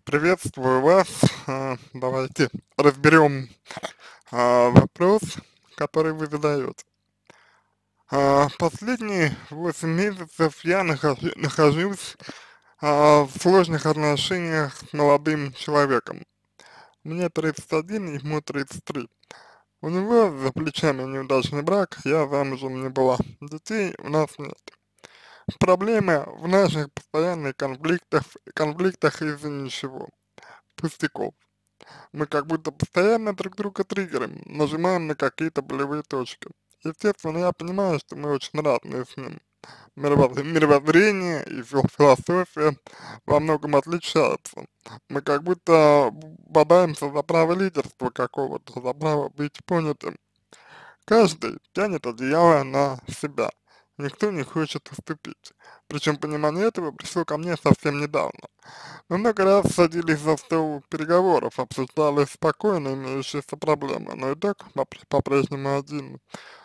Приветствую вас. Давайте разберем вопрос, который вы задаете. Последние 8 месяцев я нахожусь в сложных отношениях с молодым человеком. Мне 31, ему 33. У него за плечами неудачный брак, я замужем не была. Детей у нас нет. Проблема в наших постоянных конфликтах из-за ничего, пустяков. Мы как будто постоянно друг друга триггерим, нажимаем на какие-то болевые точки. Естественно, я понимаю, что мы очень разные с ним. Мировоззрение и философия во многом отличаются. Мы как будто бодаемся за право лидерства какого-то, за право быть понятым. Каждый тянет одеяло на себя. Никто не хочет уступить. Причем понимание этого пришло ко мне совсем недавно. Мы много раз садились за стол переговоров, обсуждали спокойно имеющиеся проблемы, но итог по-прежнему один.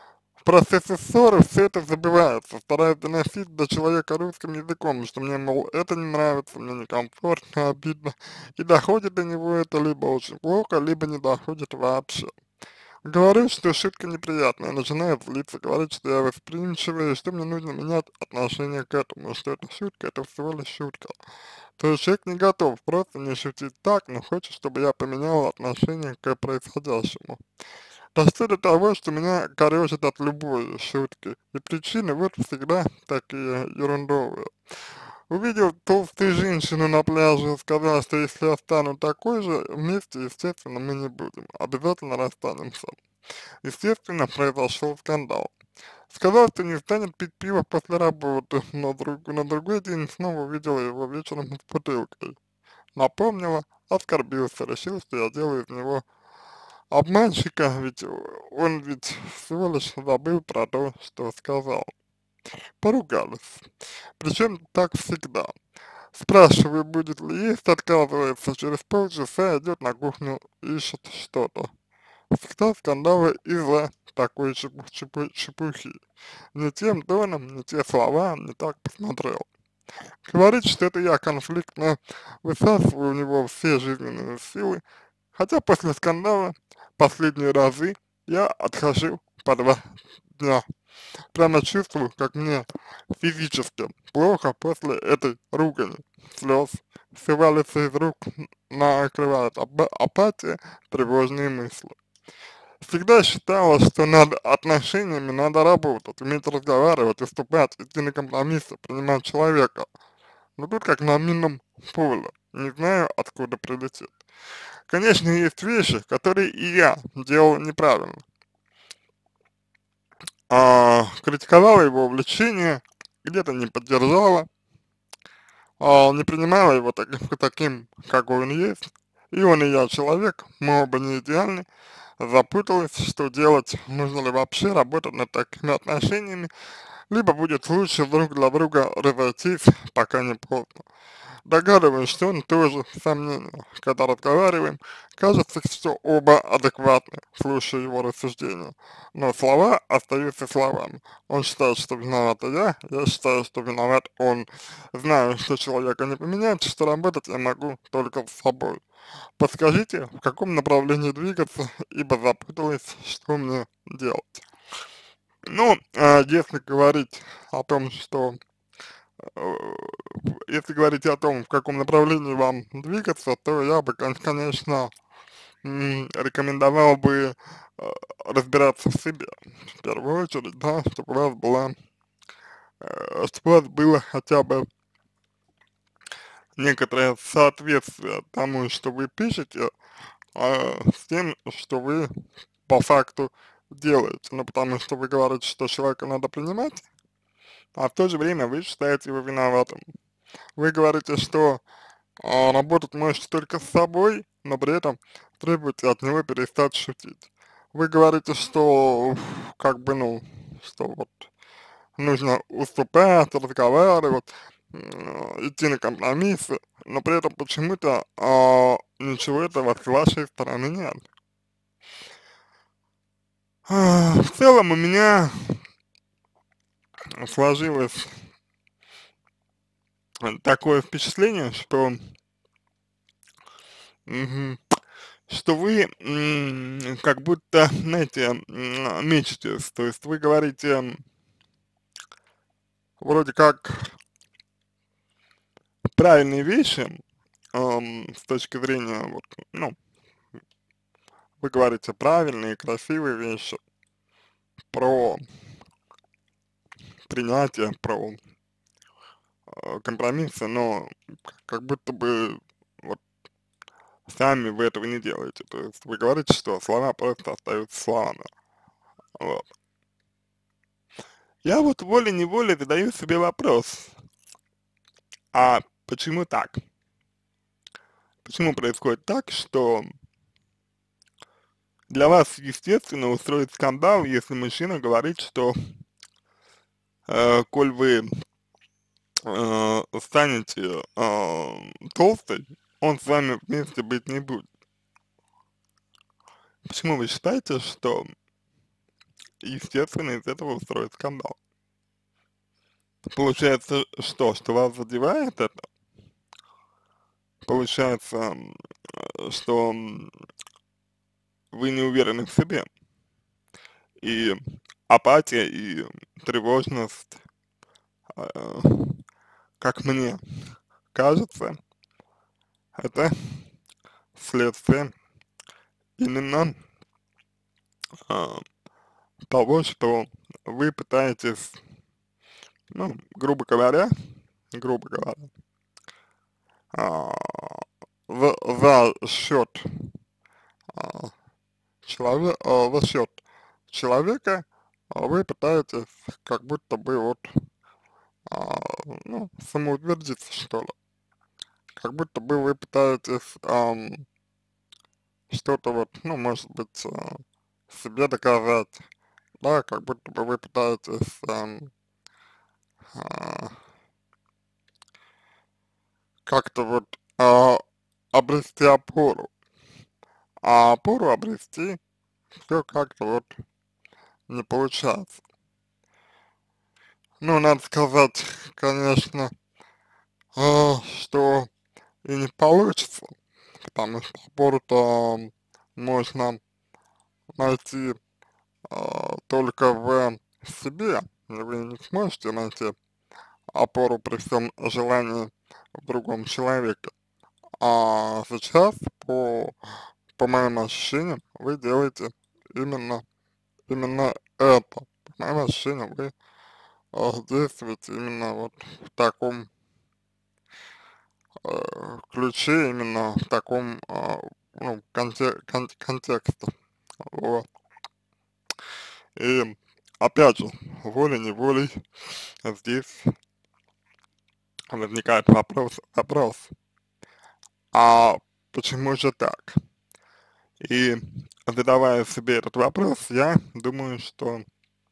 В процессе ссоры все это забывается, стараюсь доносить до человека русским языком, что мне, мол, это не нравится, мне некомфортно, обидно, и доходит до него это либо очень плохо, либо не доходит вообще. Говорю, что шутка неприятная, начинает злиться, говорит, что я восприимчивый, и что мне нужно менять отношение к этому, что это шутка, это всего лишь шутка. То есть человек не готов просто не шутить так, но хочет, чтобы я поменял отношение к происходящему. Дошло до того, что меня корежит от любой шутки, и причины вот всегда такие ерундовые. Увидел толстую женщину на пляже, сказал, что если я стану такой же, вместе, естественно, мы не будем, обязательно расстанемся. Естественно, произошел скандал. Сказал, что не станет пить пиво после работы, но на другой день снова увидела его вечером с бутылкой. Напомнила, оскорбился, решил, что я делаю из него обманщика, ведь он ведь всего лишь забыл про то, что сказал. Поругались. Причем так всегда. Спрашиваю, будет ли есть, отказывается, через полчаса идет на кухню, ищет что-то. Всегда скандалы из-за такой чепухи. Не тем тоном, не те слова, не так посмотрел. Говорит, что это я конфликтно высасываю у него все жизненные силы, хотя после скандала последние разы я отхожу по 2 дня. Прямо чувствую, как мне физически плохо после этой ругани, слез. Все валится из рук, накрывает апатия, тревожные мысли. Всегда считала, что над отношениями надо работать, уметь разговаривать, уступать, идти на компромиссы, принимать человека. Но тут как на минном поле, не знаю, откуда прилетит. Конечно, есть вещи, которые и я делал неправильно. Критиковала его увлечение, где-то не поддержала, не принимала его таким, какой он есть. И он, и я человек, мы оба не идеальны, запуталась, что делать, нужно ли вообще работать над такими отношениями, либо будет лучше друг для друга разойтись, пока не поздно. Догадываюсь, что он тоже сомнения. Когда разговариваем, кажется, что оба адекватны, слушая его рассуждения. Но слова остаются словами. Он считает, что виновата я считаю, что виноват он. Знаю, что человека не поменять, что работать я могу только с собой. Подскажите, в каком направлении двигаться, ибо запуталась, что мне делать. Ну, если говорить о том, что э, если говорить о том, в каком направлении вам двигаться, то я бы, конечно, рекомендовал бы разбираться в себе, в первую очередь, да, чтобы у вас была, чтобы у вас было хотя бы некоторое соответствие тому, что вы пишете, с тем, что вы по факту делаете. Ну, потому что вы говорите, что человека надо принимать, а в то же время вы считаете его виноватым. Вы говорите, что работать можете только с собой, но при этом требуете от него перестать шутить. Вы говорите, что как бы, ну, что вот нужно уступать, разговаривать, идти на компромиссы, но при этом почему-то ничего этого с вашей стороны нет. В целом у меня сложилось такое впечатление, что Мгм. Что вы, как будто, знаете, мечетесь, то есть вы говорите вроде как правильные вещи, с точки зрения, вот, ну, вы говорите правильные, красивые вещи про принятие, про компромиссы, но как будто бы вот сами вы этого не делаете. То есть вы говорите, что слова просто остаются словами. Вот. Я вот волей-неволей задаю себе вопрос, а почему так? Почему происходит так, что для вас естественно устроить скандал, если мужчина говорит, что коль вы станете толстой, он с вами вместе быть не будет. Почему вы считаете, что естественно из этого устроить скандал? Получается, что вас задевает это? Получается, что вы не уверены в себе, и апатия, и тревожность, э, как мне кажется, это следствие именно а, того, что вы пытаетесь, ну, грубо говоря, а, за счет а, за счет человека вы пытаетесь как будто бы вот, а, ну, самоутвердиться, что ли. Как будто бы вы пытаетесь что-то вот, ну, может быть, себе доказать, да, как будто бы вы пытаетесь а, как-то вот обрести опору, а опору обрести все как-то вот не получается. Ну, надо сказать, конечно, что и не получится, потому что опору-то можно найти только в себе, вы не сможете найти опору при всем желании в другом человеке. А сейчас, по моим ощущениям, вы делаете именно это. По моим ощущениям, вы действуете именно вот в таком ключе, именно в таком ну, контексте. Вот. И опять же, волей-неволей здесь возникает вопрос, а почему же так? И задавая себе этот вопрос, я думаю, что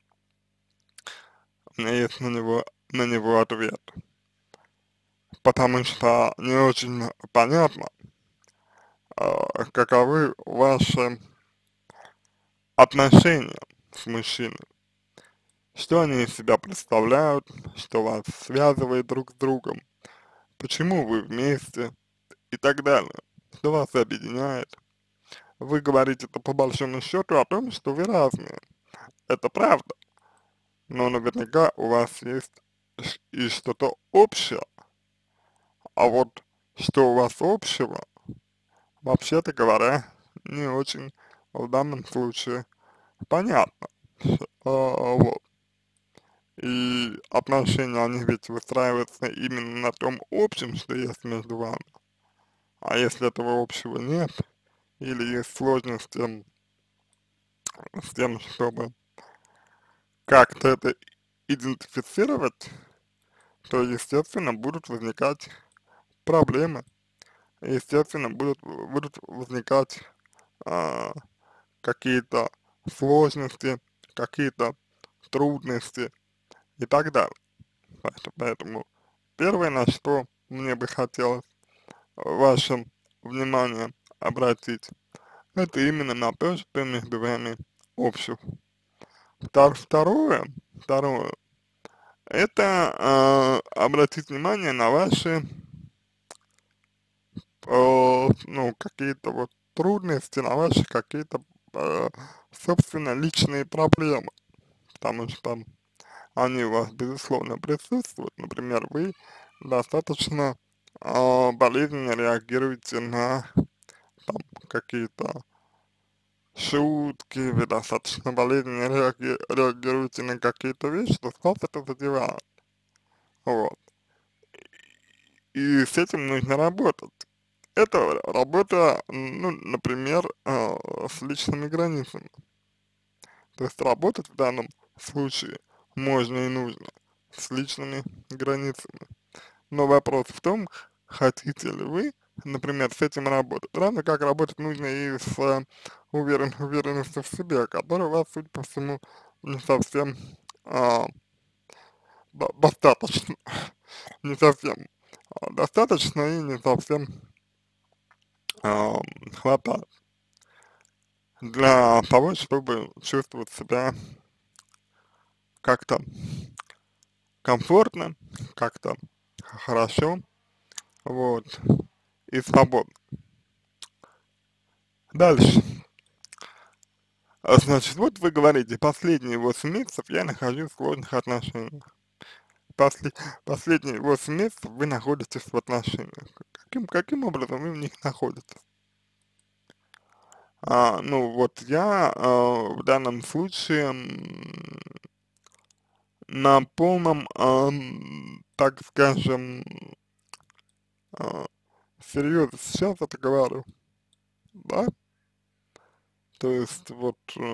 у меня есть на него ответ. Потому что не очень понятно, каковы ваши отношения с мужчиной, что они из себя представляют, что вас связывает друг с другом, почему вы вместе и так далее, что вас объединяет. Вы говорите это по большому счету о том, что вы разные. Это правда, но наверняка у вас есть и что-то общее, а вот что у вас общего, вообще-то говоря, не очень в данном случае понятно. Вот. И отношения, они ведь выстраиваются именно на том общем, что есть между вами. А если этого общего нет, или есть сложности с тем, чтобы как-то это идентифицировать, то, естественно, будут возникать проблемы. Естественно, будут возникать а, какие-то сложности, какие-то трудности и так далее. Поэтому первое, на что мне бы хотелось ваше внимание обратить, это именно на то, что между вами общего. Второе, это обратить внимание на ваши ну, какие-то вот трудности, на ваши какие-то, э, собственно, личные проблемы, потому что они у вас, безусловно, присутствуют. Например, вы достаточно болезненно реагируете на там какие-то шутки, вы достаточно болезненно реагируете на какие-то вещи, то вас это задевает. Вот. И с этим нужно работать. Это работа, ну, например, с личными границами. То есть работать в данном случае можно и нужно с личными границами. Но вопрос в том, хотите ли вы, например, с этим работать. Равно как работать нужно и с уверенностью в себе, которая у вас, судя по всему, не совсем а, достаточно, не совсем достаточно и не совсем а, хватает для того, чтобы чувствовать себя как-то комфортно, как-то хорошо, вот, и свободно. Дальше. Значит, вот вы говорите, последние 8 месяцев я нахожусь в сложных отношениях. После, Последние 8 месяцев вы находитесь в отношениях. Каким образом вы в них находитесь? Ну, вот я в данном случае на полном, так скажем, а, серьезе сейчас это говорю, да? То есть вот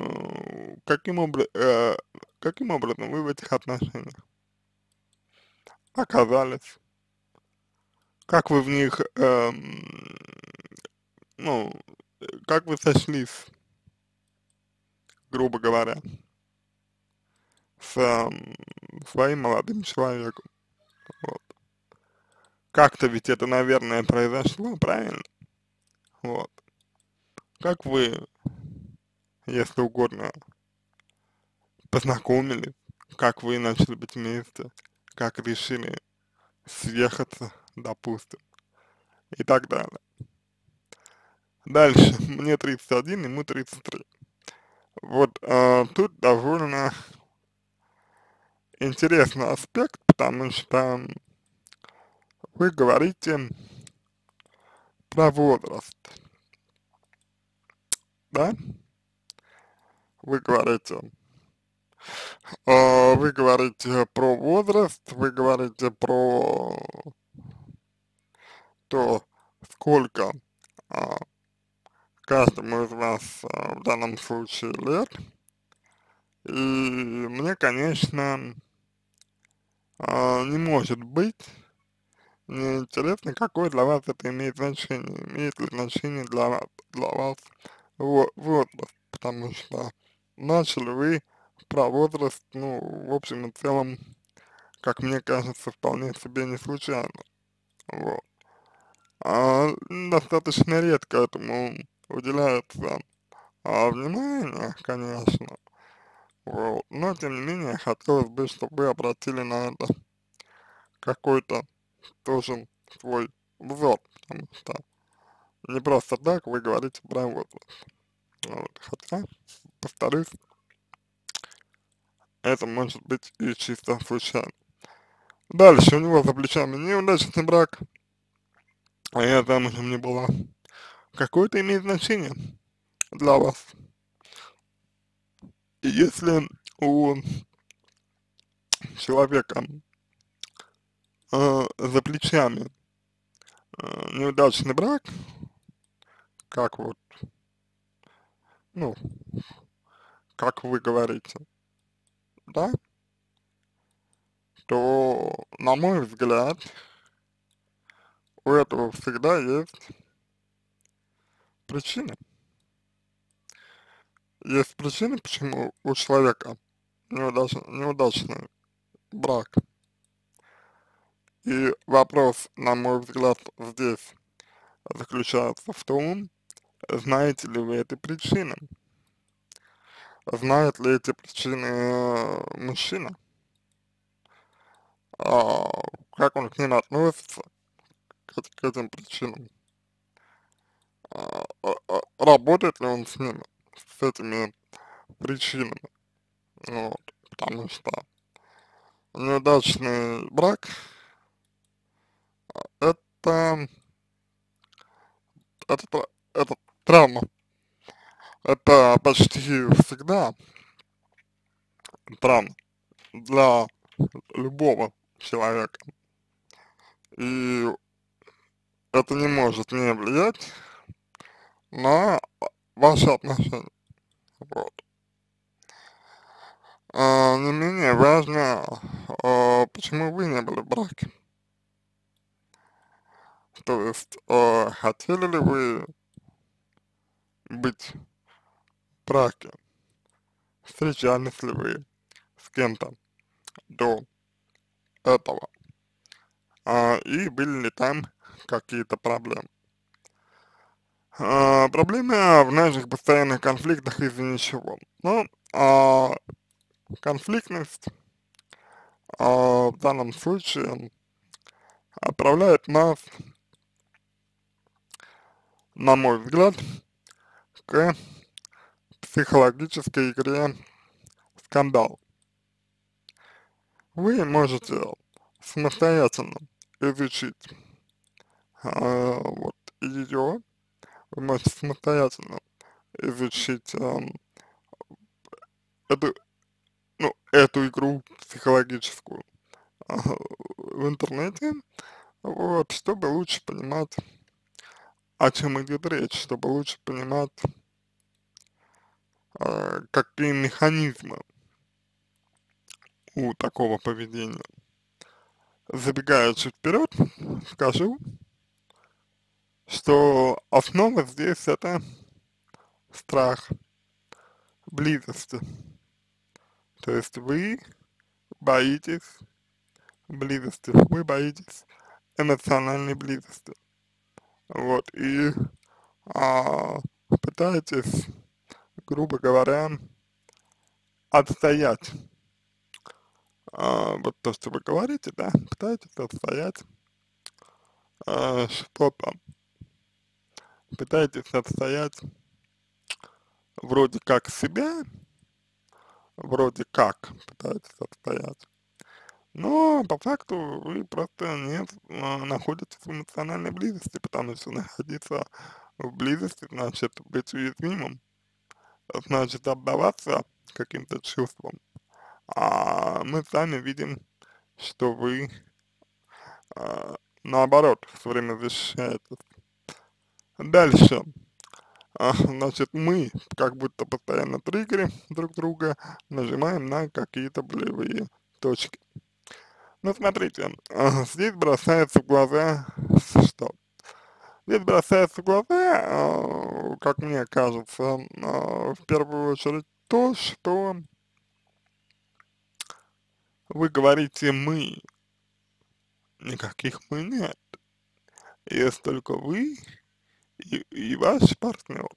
каким образом вы в этих отношениях оказались? Как вы в них, ну, как вы сошлись, грубо говоря, с своим молодым человеком? Вот. Как-то ведь это, наверное, произошло, правильно? Вот. Как вы, если угодно, познакомились, как вы начали быть вместе, как решили съехаться, допустим, и так далее. Дальше, мне 31, ему 33. Вот тут довольно интересный аспект, потому что вы говорите про возраст, да? Вы говорите, вы говорите про возраст, вы говорите про то, сколько а, каждому из вас в данном случае лет. И мне, конечно, не может быть неинтересно, какое для вас это имеет значение. Имеет ли значение для вас возраст, потому что начали вы про возраст, ну, в общем и целом, как мне кажется, вполне себе не случайно. Вот. Достаточно редко этому уделяется внимание, конечно. Вот. Но тем не менее, хотелось бы, чтобы вы обратили на это какой-то тоже свой взор, потому что не просто так вы говорите про возраст. Вот. Хотя, повторюсь, это может быть и чисто случайно. Дальше у него за плечами неудачный брак, а я замужем не была. Какое-то имеет значение для вас. И если у человека за плечами неудачный брак, как вот, ну, как вы говорите, да, то, на мой взгляд, у этого всегда есть причины. Есть причины, почему у человека неудачный брак. И вопрос, на мой взгляд, здесь заключается в том, знаете ли вы эти причины, знает ли эти причины мужчина, а, как он к ним относится, к этим причинам. работает ли он с ними, с этими причинами, вот, потому что неудачный брак это, это травма, это почти всегда травма для любого человека, и это не может не влиять на ваши отношения, вот. Не менее важно, почему вы не были в браке, то есть, хотели ли вы быть в браке, встречались ли вы с кем-то до этого, и были ли там какие-то проблемы. Проблемы в наших постоянных конфликтах из-за ничего. Ну, конфликтность в данном случае отправляет нас, на мой взгляд, к психологической игре скандал. Вы можете самостоятельно изучить вот ее, вы можете самостоятельно изучить эту, ну, эту игру психологическую в интернете, вот, чтобы лучше понимать, о чем идет речь, чтобы лучше понимать, какие механизмы у такого поведения. Забегая чуть вперед, скажу, что основа здесь это страх близости. То есть вы боитесь близости, вы боитесь эмоциональной близости. Вот, и а, пытаетесь, грубо говоря, отстоять вот то, что вы говорите, да, пытаетесь отстоять что-то, пытаетесь отстоять вроде как себя, вроде как пытаетесь отстоять, но по факту вы просто не находитесь в эмоциональной близости, потому что находиться в близости значит быть уязвимым, значит отдаваться каким-то чувствам. А мы сами видим, что вы наоборот все время защищаетесь. Дальше. Значит, мы как будто постоянно триггерим друг друга, нажимаем на какие-то болевые точки. Ну, смотрите, здесь бросается в глаза что? Здесь бросается в глаза, как мне кажется, в первую очередь то, что вы говорите «мы», никаких «мы» нет. Есть только вы и ваш партнер,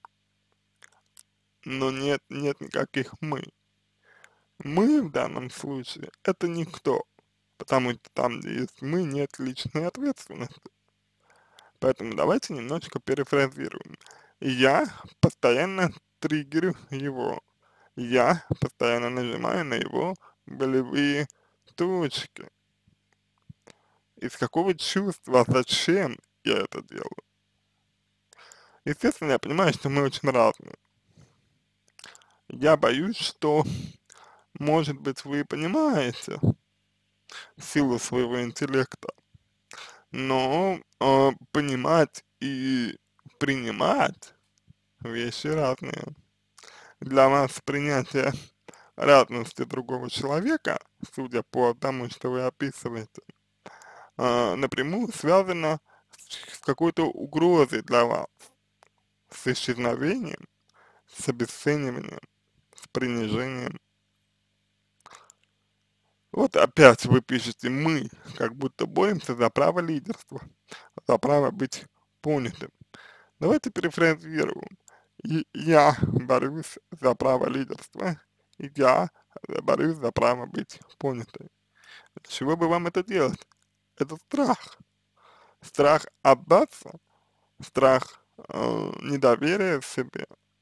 но нет никаких «мы». Мы в данном случае это никто, потому что там, где есть мы, нет личной ответственности. Поэтому давайте немножечко перефразируем. Я постоянно триггерю его. Я постоянно нажимаю на его болевые точки. Из какого чувства, зачем я это делаю? Естественно, я понимаю, что мы очень разные. Я боюсь, что, может быть, вы понимаете силу своего интеллекта, но понимать и принимать вещи разные. Для вас принятие разности другого человека, судя по тому, что вы описываете, напрямую связано с какой-то угрозой для вас, с исчезновением, с обесцениванием, с принижением. Вот опять вы пишете «мы», как будто боремся за право лидерства, за право быть понятым. Давайте перефразируем. Я борюсь за право лидерства, и я борюсь за право быть понятой. Для чего бы вам это делать? Это страх. Страх отдаться, страх недоверие к себе,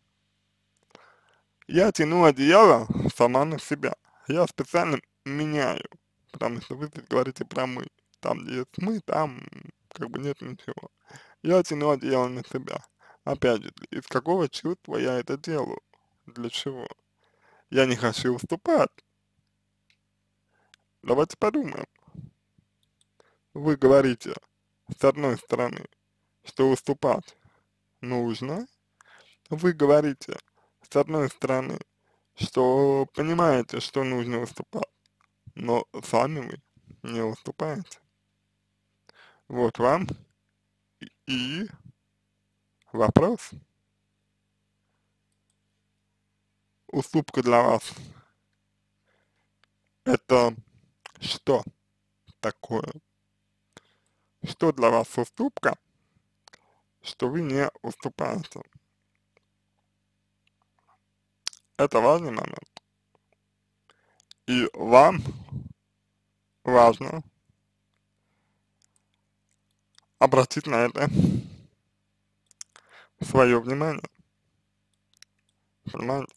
я тяну одеяло сама на себя. Я специально меняю, потому что вы здесь говорите про мы. Там, где есть мы, там как бы нет ничего. Я тяну одеяло на себя. Опять же, из какого чувства я это делаю? Для чего? Я не хочу уступать. Давайте подумаем. Вы говорите, с одной стороны, что уступать нужно. Вы говорите, с одной стороны, что понимаете, что нужно уступать, но сами вы не уступаете. Вот вам и вопрос. Уступка для вас это что такое? Что для вас уступка, что вы не уступаете? Это важный момент. И вам важно обратить на это свое внимание, понимаете?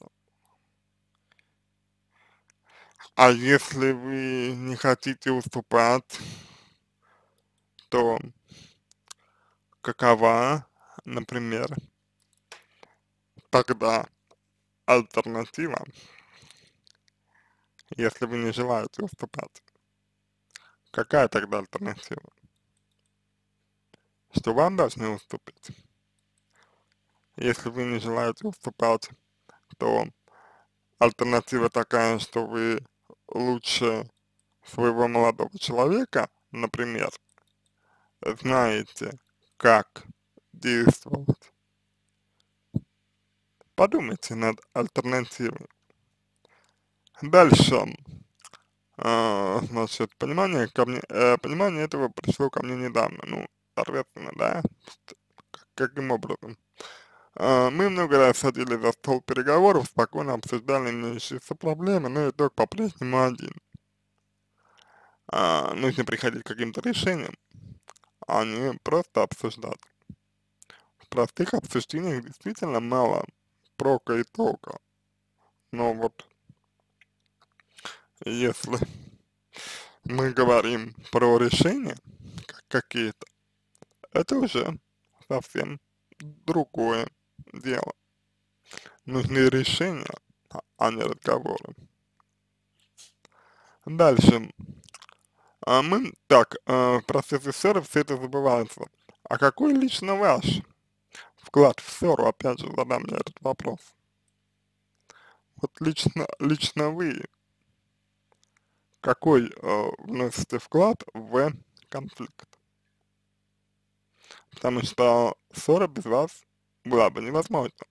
А если вы не хотите уступать, то какова, например, тогда альтернатива, если вы не желаете уступать? Какая тогда альтернатива? Что вам должны уступить? Если вы не желаете уступать, то альтернатива такая, что вы лучше своего молодого человека, например, знаете, как действовать. Подумайте над альтернативой. Дальше, значит, понимание этого пришло ко мне недавно, ну, соответственно, да, каким образом? Мы много раз садились за стол переговоров, спокойно обсуждали имеющиеся проблемы, но итог по-прежнему один. Нужно приходить к каким-то решениям, а не просто обсуждать. В простых обсуждениях действительно мало прока и тока, но вот если мы говорим про решения какие-то, это уже совсем другое дело. Нужны решения, а не разговоры. Дальше. В процессе ссоры все это забывается. А какой лично ваш вклад в ссору, опять же, задам я этот вопрос. Вот лично вы, какой вносите вклад в конфликт? Потому что ссора без вас была бы невозможна.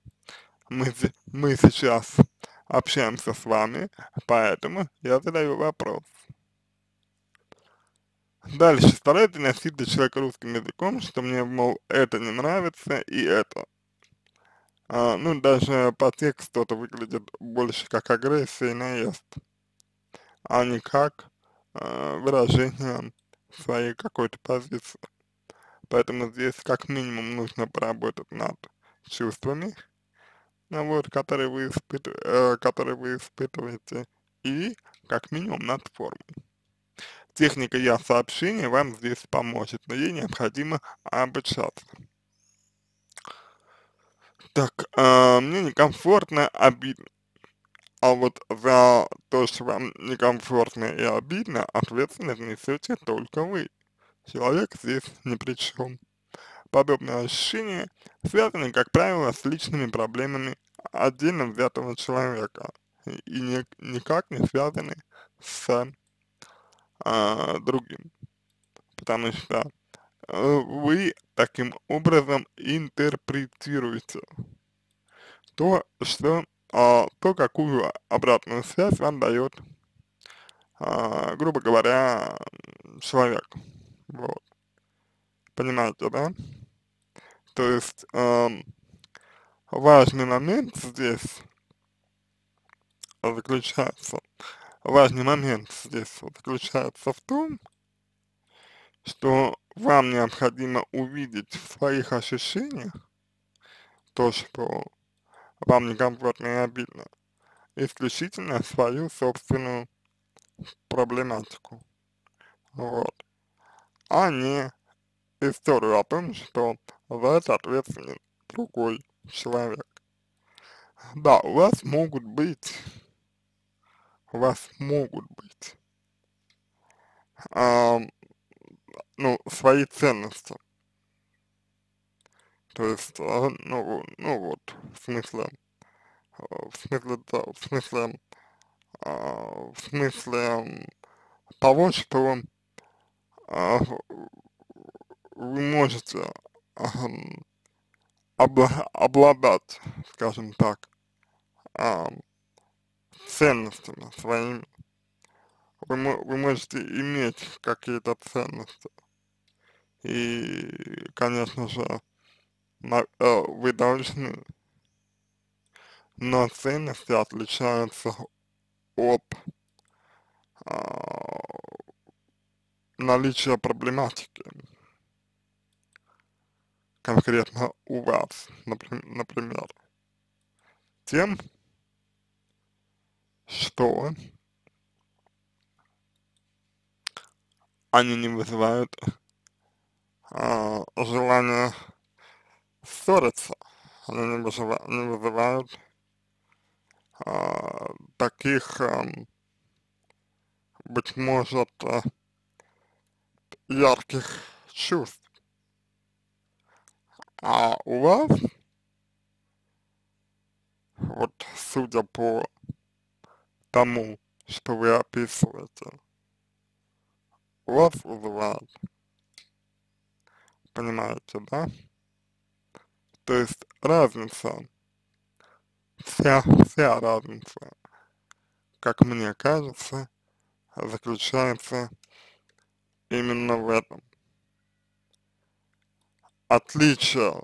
Мы сейчас общаемся с вами, поэтому я задаю вопрос. Дальше старайтесь доносить до человека русским языком, что мне, мол, это не нравится и это. Ну, даже по тексту это выглядит больше как агрессия и наезд, а не как выражение своей какой-то позиции. Поэтому здесь как минимум нужно поработать над чувствами, ну, вот, которые вы испытываете, и как минимум над формой. Техника «я» сообщения вам здесь поможет, но ей необходимо обучаться. Так, мне некомфортно, обидно. А вот за то, что вам некомфортно и обидно, ответственность несете только вы. Человек здесь ни при чем. Подобные ощущения связаны, как правило, с личными проблемами отдельно взятого человека и никак не связаны с другим, потому что вы таким образом интерпретируете то, какую обратную связь вам дает, грубо говоря, человек. Вот. Понимаете, да? То есть важный момент здесь заключается, важный момент здесь заключается в том, что вам необходимо увидеть в своих ощущениях то, что вам некомфортно и обидно, исключительно свою собственную проблематику, вот, а не историю о том, что за это ответственен другой человек. Да, у вас могут быть, а, ну, свои ценности, то есть, ну вот, в смысле того, что а, вы можете ам, обладать, скажем так, ам, ценностями своими. Вы можете иметь какие-то ценности. И, конечно же, вы должны, но ценности отличаются от а, наличия проблематики конкретно у вас, например, тем, что они не вызывают желания ссориться, они не вызывают таких, быть может, ярких чувств. А у вас, вот судя по тому, что вы описываете, у вас вызывает, понимаете, да? То есть разница, вся разница, как мне кажется, заключается именно в этом. Отличие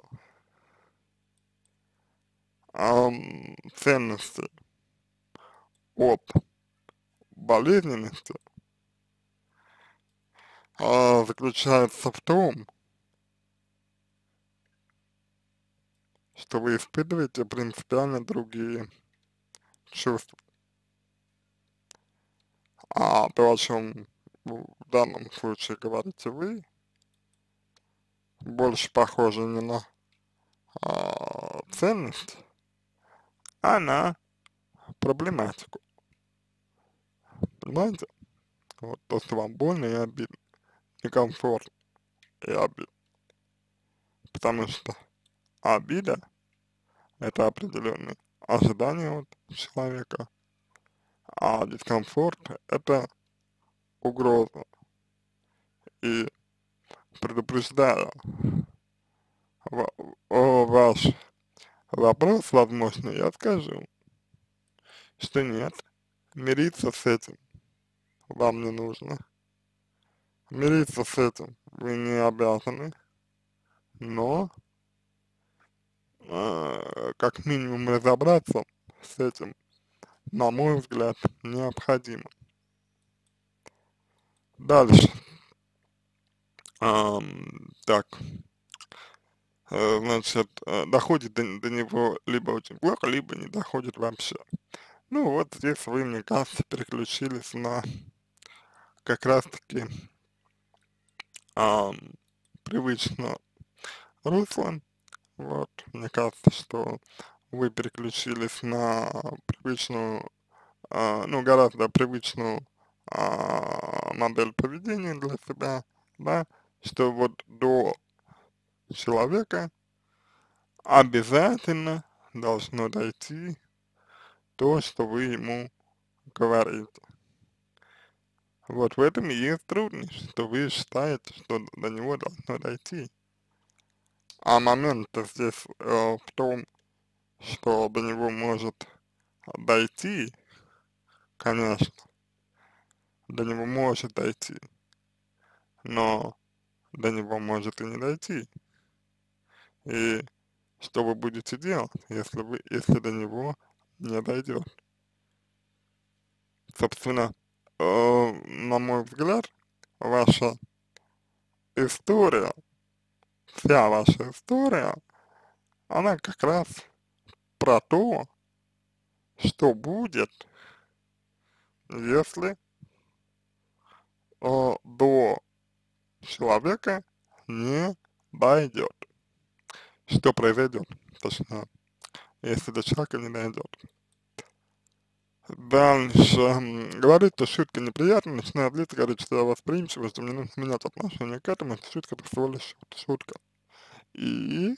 ценности от болезненности заключается в том, что вы испытываете принципиально другие чувства. А то, о чем в данном случае говорите вы, больше похоже не на ценность, а на проблематику. Понимаете? Вот то, что вам больно и обидно, некомфортно и обидно. Потому что обида — это определенные ожидания от человека, а дискомфорт — это угроза. И предупреждая ваш вопрос, возможно, я скажу, что нет, мириться с этим вам не нужно. Мириться с этим вы не обязаны, но как минимум разобраться с этим, на мой взгляд, необходимо. Дальше. Так, значит, доходит до него либо очень плохо, либо не доходит вообще. Ну вот здесь вы, мне кажется, переключились на как раз-таки ам, привычное русло. Вот, мне кажется, что вы переключились на привычную, ну, гораздо привычную модель поведения для себя, да, что вот до человека обязательно должно дойти то, что вы ему говорите. Вот в этом и есть трудность, что вы считаете, что до него должно дойти. А момент-то здесь в том, что до него может дойти, конечно, до него может дойти, но до него может и не дойти. И что вы будете делать, если до него не дойдет? Собственно, на мой взгляд, ваша история, вся ваша история, она как раз про то, что будет, если до человека не дойдет. Что произойдет, точнее, если до человека не дойдет. Дальше. Говорит, что шутка неприятная, начинает злиться, говорит, что я восприимчивый, что мне нужно менять отношение к этому, это шутка, это всего лишь шутка. И,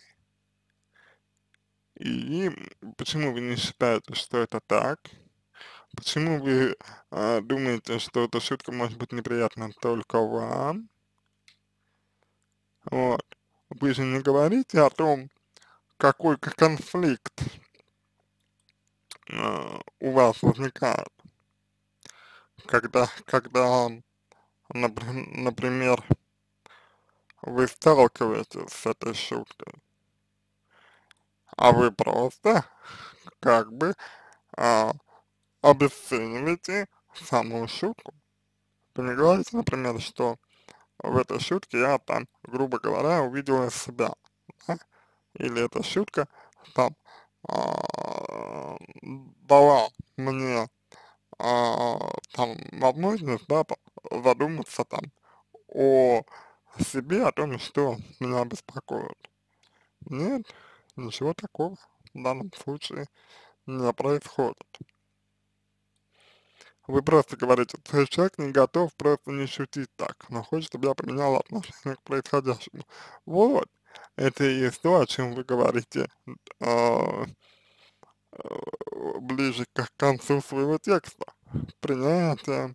и почему вы не считаете, что это так? Почему вы думаете, что эта шутка может быть неприятна только вам? Вот. Вы же не говорите о том, какой конфликт у вас возникает, когда, например, вы сталкиваетесь с этой шуткой, а вы просто как бы а, обесцениваете саму шутку. Вы не говорите, например, что в этой шутке я там, грубо говоря, увидела себя, да? Или эта шутка там дала мне там возможность, да, задуматься там о себе, о том, что меня беспокоит. Нет, ничего такого в данном случае не происходит. Вы просто говорите, что человек не готов просто не шутить так, но хочет, чтобы я поменял отношение к происходящему. Вот, это и есть то, о чем вы говорите а, ближе к концу своего текста. Принятие,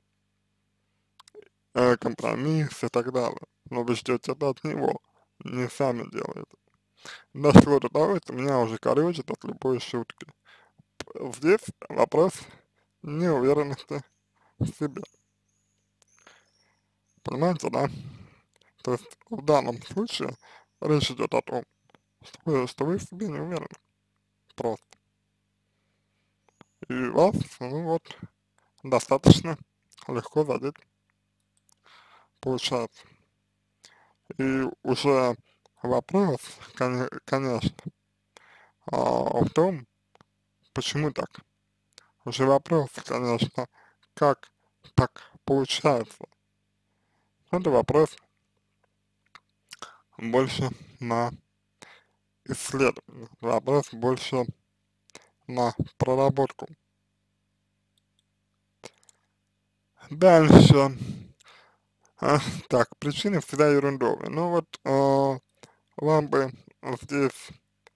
компромисс и так далее. Но вы ждете это от него, не сами делаете. Дошло до того, что меня уже корочит от любой шутки. Здесь вопрос неуверенности в себе. Понимаете, да? То есть в данном случае речь идет о том, что вы в себе не уверены. Просто. И вас, ну вот, достаточно легко задеть получается. И уже вопрос, конечно, в том, почему так. Уже вопрос, конечно, как так получается. Это вопрос больше на исследование, вопрос больше на проработку. Дальше. Так, причины всегда ерундовые. Ну вот, вам бы здесь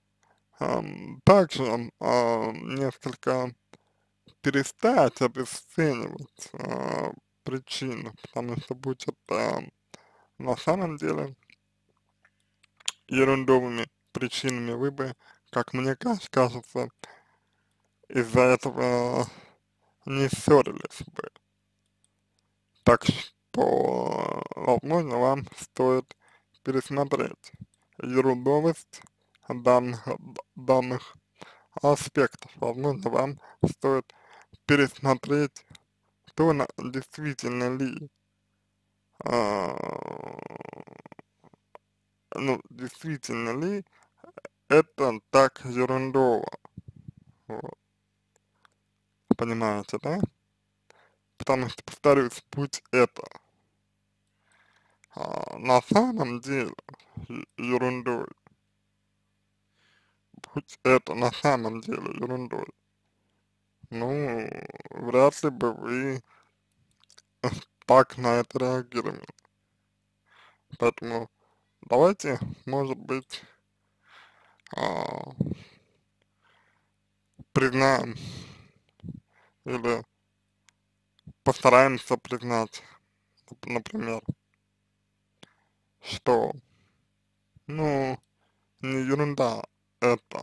также несколько перестать обесценивать причины, потому что будет на самом деле ерундовыми причинами вы бы, как мне кажется, из-за этого не ссорились бы. Так что, возможно, вам стоит пересмотреть ерундовость данных аспектов. Возможно, вам стоит пересмотреть то, действительно ли, а, ну, действительно ли это так ерундово, вот, понимаете, да? Потому что, повторюсь, будь это на самом деле ерундой, будь это на самом деле ерундой, ну, вряд ли бы вы так на это реагировали. Поэтому давайте, может быть, а, признаем или постараемся признать, например, что, ну, не ерунда это,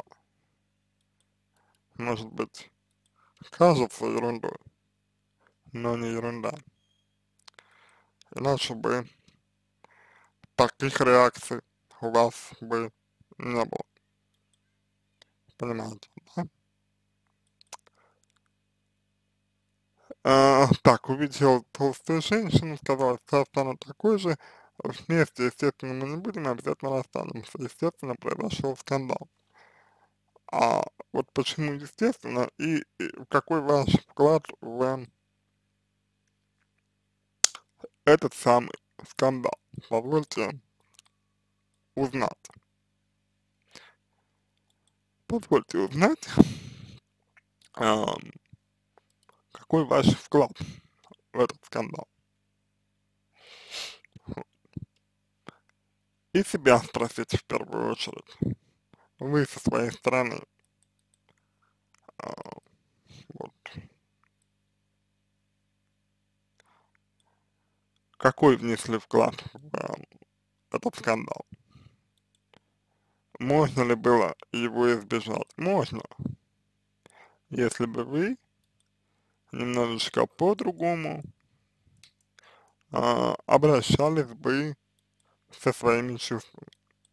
может быть, кажется ерундой, но не ерунда. Иначе бы таких реакций у вас бы не было, понимаете, да? Так, увидел толстую женщину, сказал, что я стану такой же, Вместе, естественно, мы не будем, обязательно расстанемся. Естественно, произошел скандал. А вот почему естественно и какой ваш вклад в этот самый скандал? Позвольте узнать. Позвольте узнать, а, какой ваш вклад в этот скандал. И себя спросите в первую очередь. Вы со своей стороны, а, вот, какой внесли вклад в этот скандал? Можно ли было его избежать? Можно, если бы вы немножечко по-другому обращались бы со своими чувствами.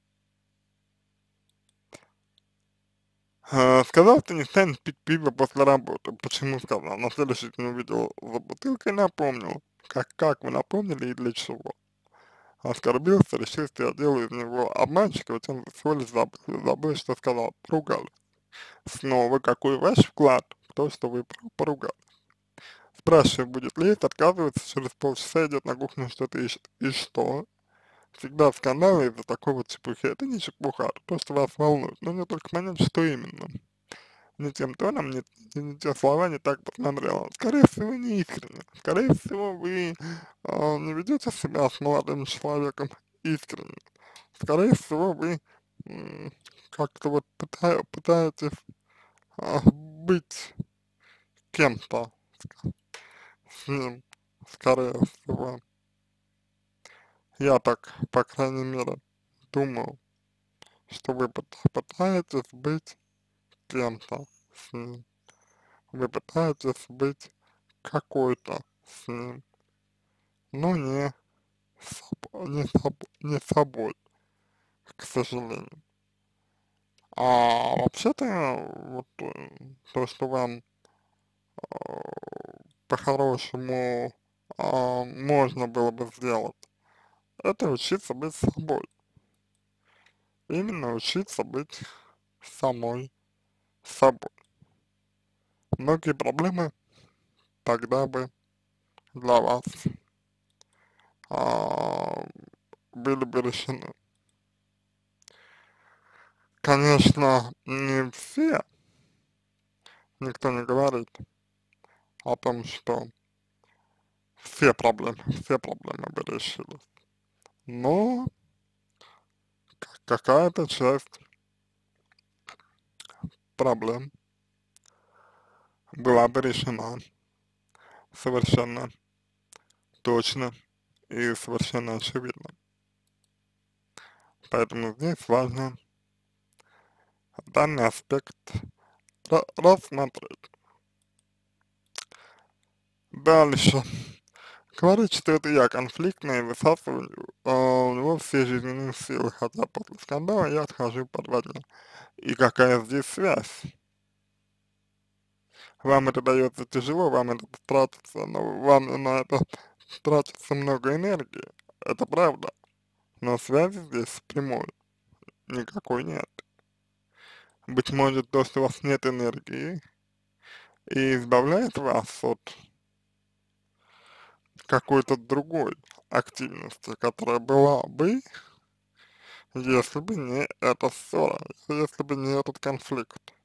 Сказал, что не станет пить пиво после работы. Почему сказал? На следующий день увидел за бутылкой, напомнил. Как вы напомнили и для чего? Оскорбился, решил, что я делаю из него обманщика, ведь он всего лишь забыл, что сказал. Поругались. Снова, какой ваш вклад в то, что вы поругались? Спрашиваю, будет ли это, отказывается, через полчаса идет на кухню, что-то ищет. И что? Всегда скандалы из-за такой вот чепухи. Это не чепуха, это то, что вас волнует. Нужно только понять, что именно. Не тем тоном, не те слова, не так посмотрела. Скорее всего, не искренне. Скорее всего, вы не ведете себя с молодым человеком искренне. Скорее всего, вы как-то вот пытаетесь быть кем-то с ним. Скорее всего. Я так, по крайней мере, думаю, что вы пытаетесь быть кем-то с ним. Вы пытаетесь быть какой-то с ним, но не собой, к сожалению. А вообще-то, вот то, что вам по-хорошему можно было бы сделать, это учиться быть собой. Именно учиться быть самой собой. Многие проблемы тогда бы для вас а, были бы решены. Конечно, не все, никто не говорит о том, что все проблемы бы решились, но какая-то часть проблем была бы решена совершенно точно и совершенно очевидно. Поэтому здесь важно данный аспект рассмотреть. Дальше. Говорит, что это я конфликтный, высасываю у него все жизненные силы, хотя после скандала я отхожу по 2 дня. И какая здесь связь? Вам это дается тяжело, вам это тратится, но вам на это тратится много энергии, это правда. Но связи здесь прямой никакой нет. Быть может, то, что у вас нет энергии, и избавляет вас от какой-то другой активности, которая была бы, если бы не эта ссора, если бы не этот конфликт.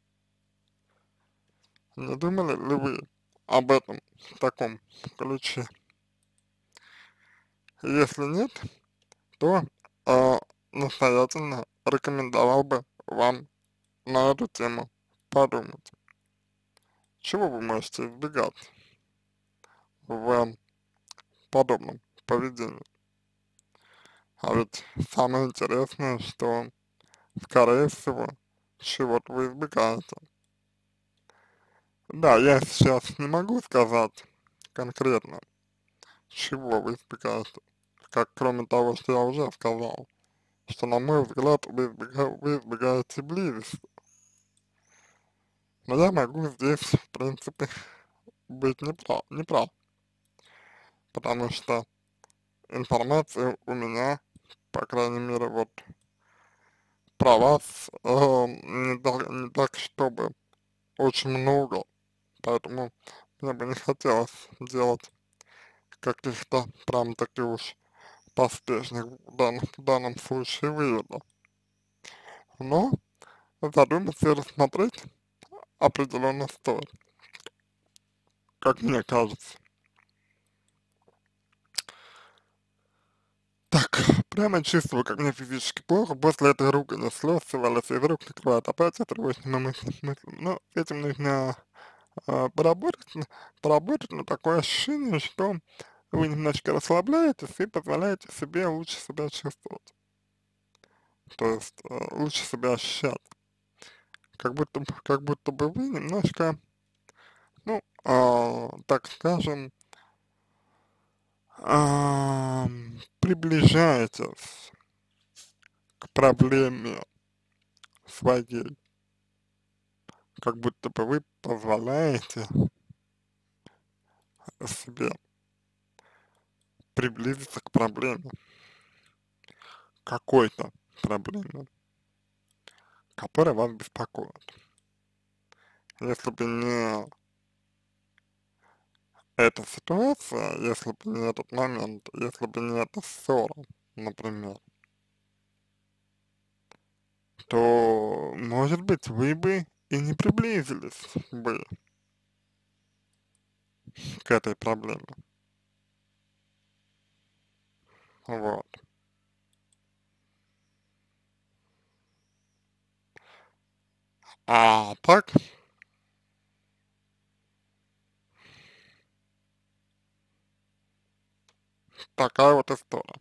Не думали ли вы об этом в таком ключе? Если нет, то настоятельно рекомендовал бы вам на эту тему подумать. Чего вы можете избегать в подобном поведении? А ведь самое интересное, что, скорее всего, чего-то вы избегаете. Да, я сейчас не могу сказать конкретно, чего вы избегаете, как кроме того, что я уже сказал, что, на мой взгляд, вы избегаете близости. Но я могу здесь, в принципе, быть неправ, потому что информации у меня, по крайней мере, вот про вас, не так, чтобы очень много, поэтому мне бы не хотелось делать каких-то прям таких уж поспешных в данном случае выводов. Но задуматься и рассмотреть определенно стоит, как мне кажется. Так, прямо чувствую, как мне физически плохо, после этой ругани слез срывались из рук, накрывает апатия, тревожными мыслями. Но с этим нужно поработать, поработать, но такое ощущение, что вы немножечко расслабляетесь и позволяете себе лучше себя чувствовать, то есть лучше себя ощущать, как будто бы вы немножко, ну, так скажем, приближаетесь к проблеме своей, как будто бы вы позволяете себе приблизиться к проблеме, какой-то проблеме, которая вас беспокоит. Если бы не эта ситуация, если бы не этот момент, если бы не эта ссора, например, то, может быть, вы бы и не приблизились бы к этой проблеме. Вот. А так, такая вот история.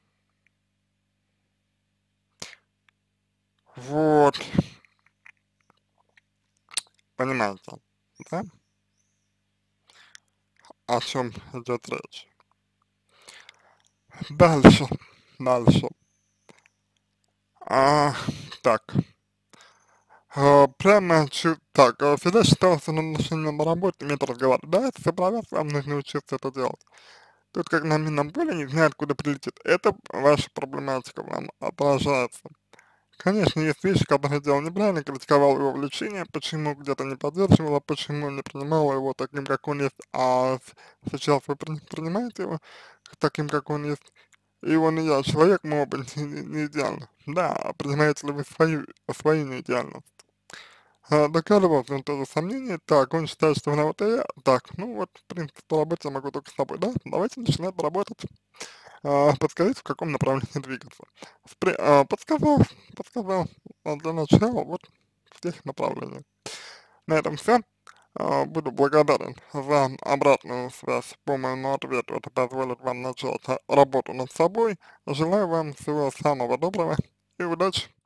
Вот, понимаете, да, о чем идет речь. Дальше, дальше. А, так, так, всегда считал, что отношения на работе умеют разговаривать. Да, это все правда, вам нужно учиться это делать. Тут как на минном поле не знаю, откуда прилетит. Это ваша проблематика вам отражается. Конечно, есть вещи, которые делал неправильно, критиковал его влечение, почему где-то не поддерживала, почему не принимала его таким, как он есть, а сейчас вы принимаете его таким, как он есть, и он и я, человек, мы оба не идеальны. Да, а принимаете ли вы свою неидеальность? Докладывал он тоже сомнения. Так, он считает, что виновата я. Так, ну вот, в принципе, поработать я могу только с тобой, да? Давайте начинать работать. Подскажите, в каком направлении двигаться. Подсказал для начала вот в тех направлениях. На этом все. Буду благодарен за обратную связь по моему ответу. Это позволит вам начать работу над собой. Желаю вам всего самого доброго и удачи.